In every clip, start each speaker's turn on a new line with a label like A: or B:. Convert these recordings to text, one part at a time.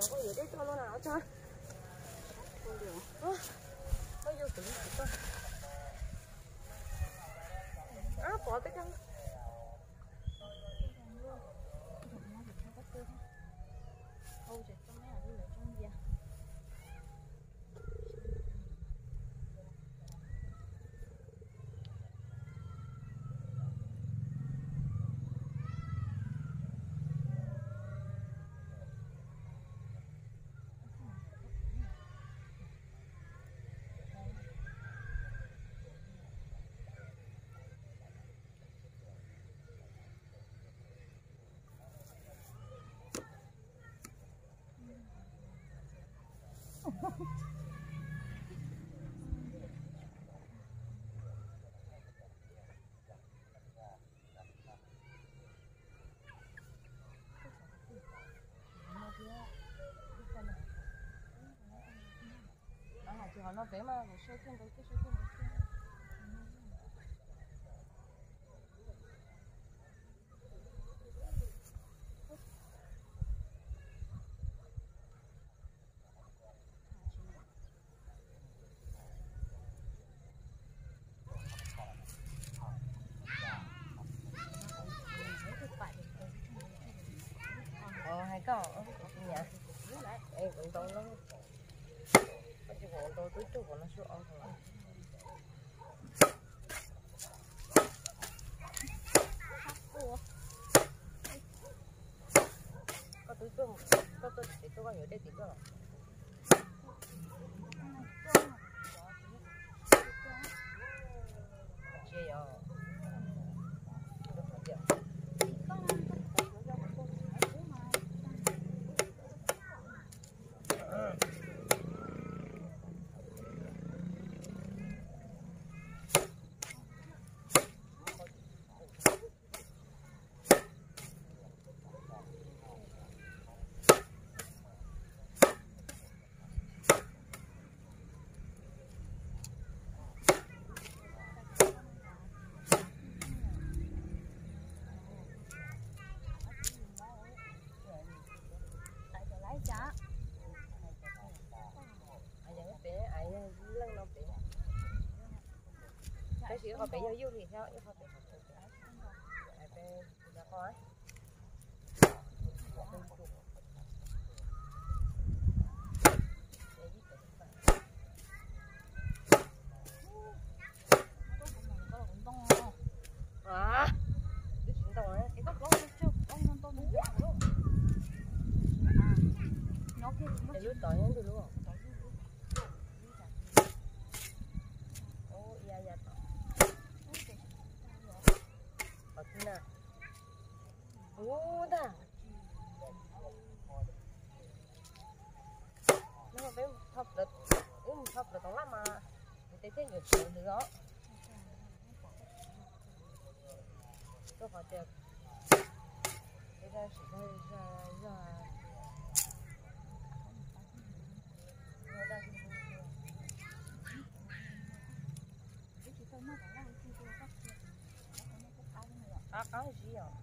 A: có gì đấy cho nó nào cho có vô tự nhiên bỏ tới căn thì họ nó bé mà một số thêm cái số thêm hay có nhà em cũng to lắm chỉ còn tôi túi chút còn nó số ăn thôi có túi chút có tôi chỉ tôi có nhiều đây thì có rồi chia rồi cái gì họ bị vô thì sao họ bị ai về ra coi lúc tối đến từ lúc ô iya iya nè ô ta nó bé thấp được thấp được còn lắm mà mình thấy nhiều chuyện nữa tôi phải được bây giờ chỉ ra có gì à?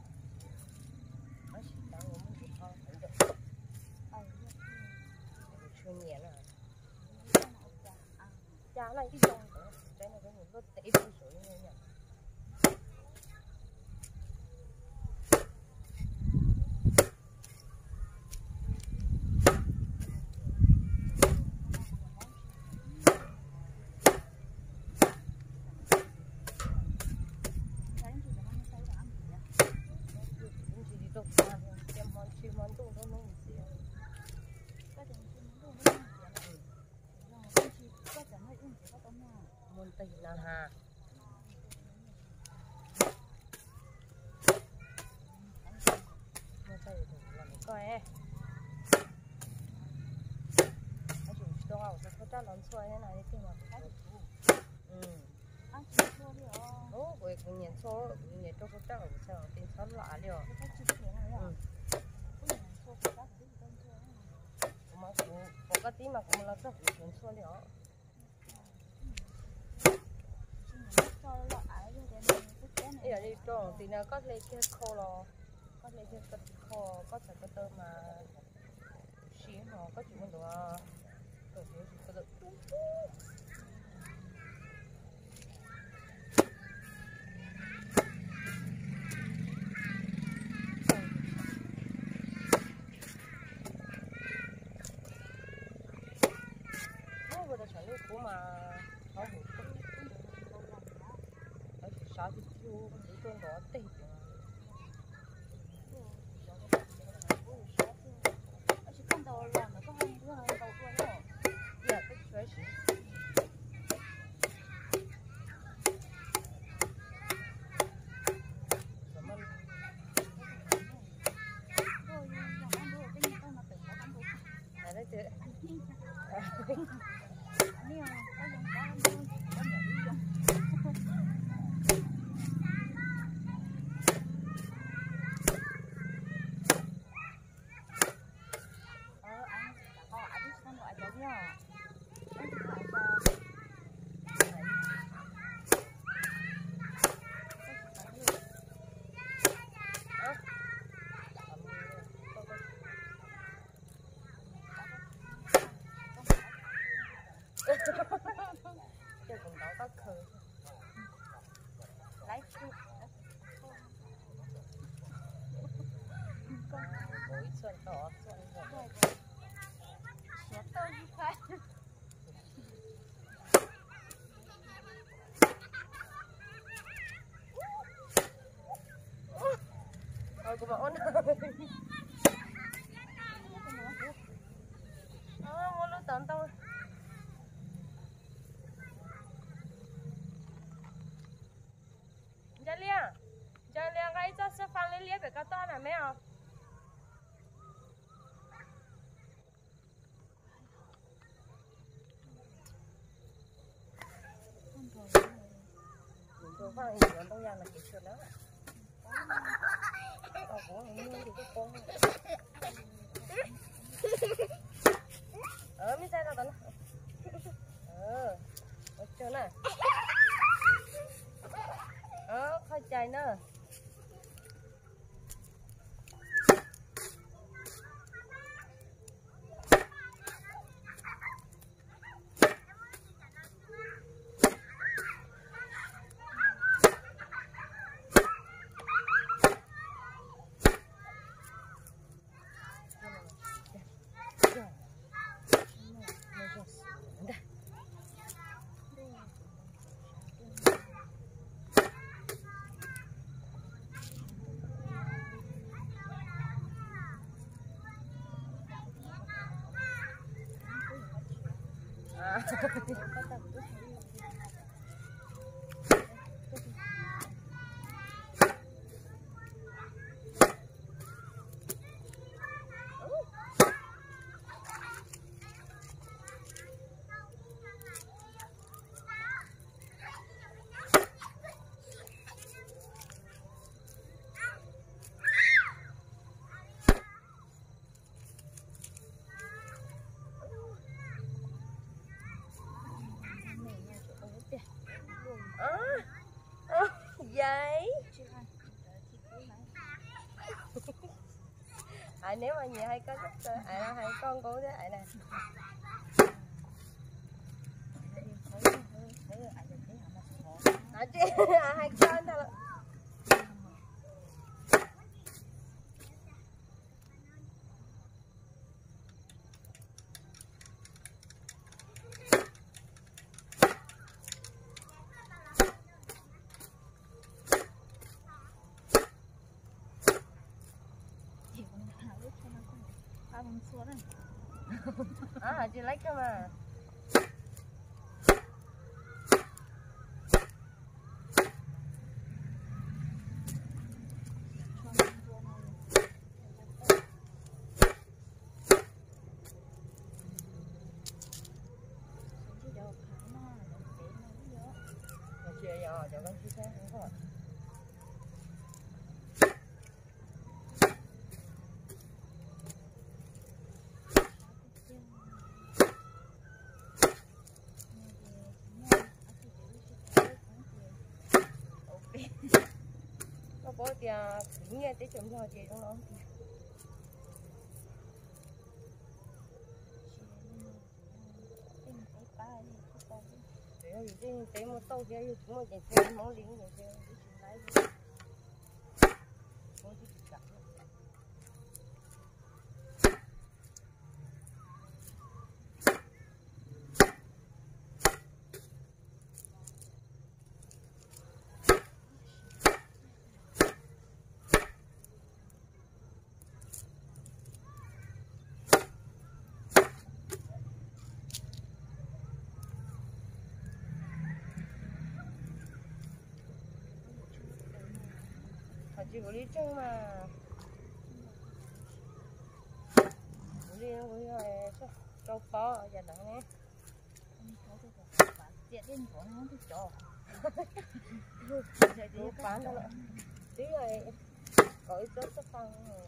A: Có gì đâu mà muốn chút thôi, phải được. Chuyên nghiệp à? Cha này cái dòng nữa, cái này cái nó tẩy bôi sủi như nhỉ? Môn tây là hà môn tây thì làm coi ấy anh chủ cho họ sẽ có trả lần xoay thế này thì mà đúng rồi cũng nhận số nhận cho có trả lần sao tiền số lạ liệu mà có cái tí mà cũng là rất là số liệu bây giờ đi trồng thì nó có lấy cái khô lo có lấy cái khô có thể có tơ mà có chuyện đồ rồi cái được nó vừa được sản xuất của mà họ hụt ở xã thì chưa bị con đó tê dạ cái fresh đấy chứ chứ cũng đâu có khơi lấy buổi xuân đỏ xuân rồi cô bảo ôn mua lúc tận tôi Gia Liên cái cho sẽ放lên liếc cái cao to này mấy à tôi放一点东西了给吃了老婆你摸这个光mới sai đâu tao chưa nè khoai chạy nữa vậy nếu mà nhiều hay có thích hay con của thế này chứ hay con thôi chị lấy cơ mà chị giờ cho con chia sẻ không có có thì nghe tới chấm cho chị trong đó hay gì chứ tế một tàu kia chúng một cái xe món lính cái xe đi xuống lái không chỉ chặt chỉ có đi chung mà đi nó cũng rồi trâu bò giờ đặng nè
B: tiện đến của nó thì cho
A: lúc bán đó tí rồi có ít rất sắp tăng rồi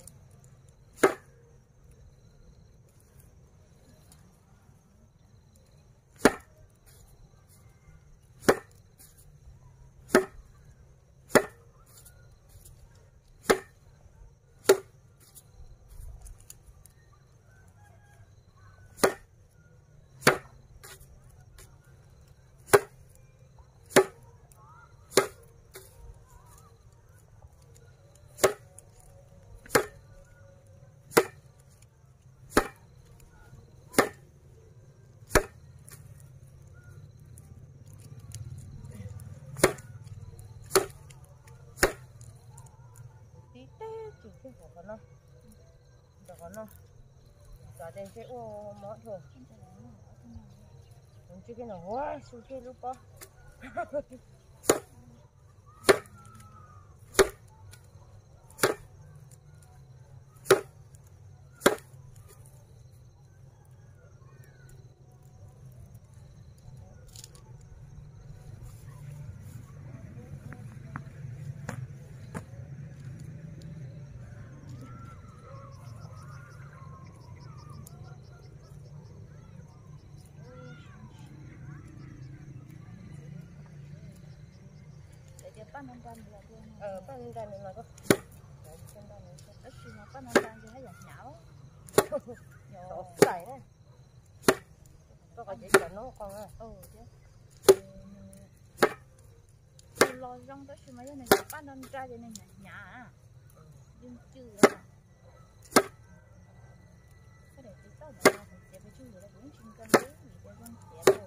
A: chủ cái của nó được nó cả đây sẽ ô món thôi mình chưa cái nào quá su cái lúc đó
B: panandan là
A: panandan này mà có
B: đất gì mà panandan thì hay là nhão
A: đổ sải này có cái gì cho nó con à
B: chứ lo rong đất gì mà cái này panandan thì này nhả nhưng chưa cái này thì tao đã phải chế với chú rồi là cũng chừng cân đấy vì cái rong xẻ rồi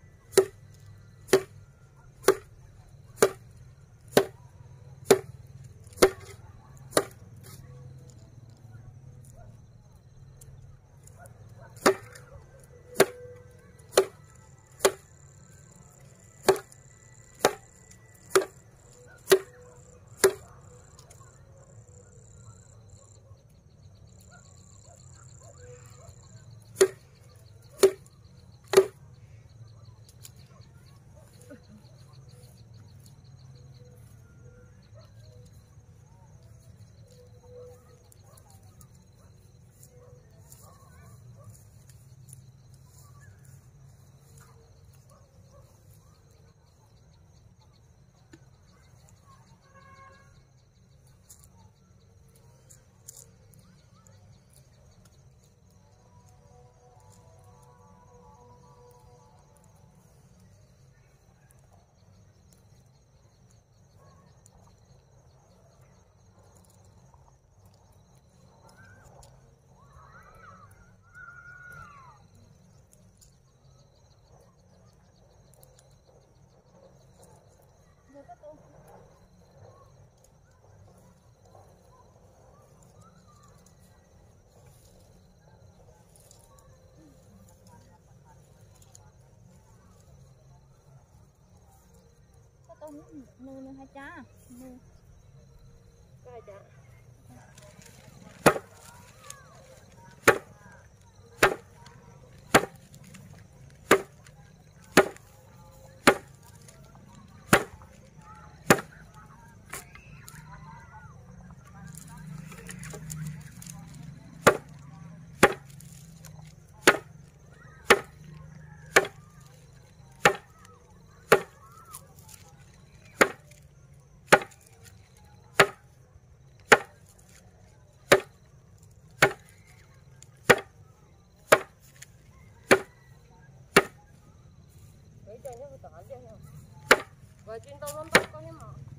B: nuôi hai cha nuôi
A: hai cha cho nó tỏ cho hiểu và chuyên tông nó bắt có thế mà